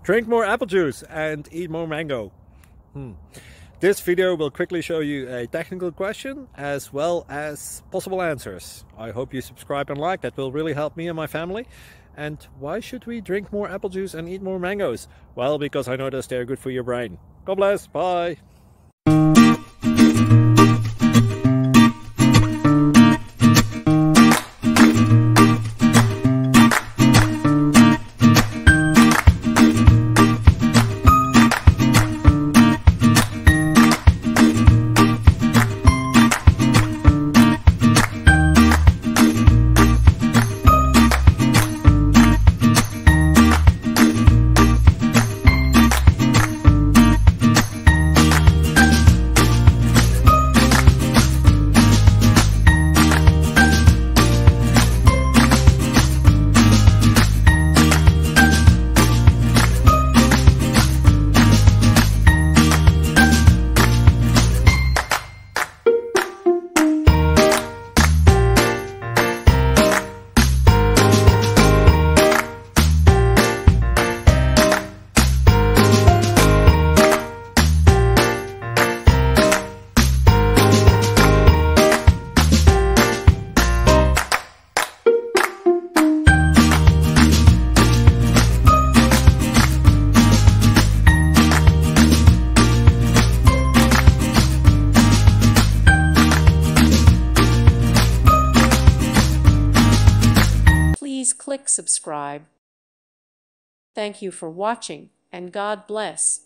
Drink more apple juice and eat more mango. This video will quickly show you a technical question as well as possible answers. I hope you subscribe and like, that will really help me and my family. And why should we drink more apple juice and eat more mangoes? Well, because I noticed they're good for your brain. God bless, bye! Please click subscribe. Thank you for watching, and God bless.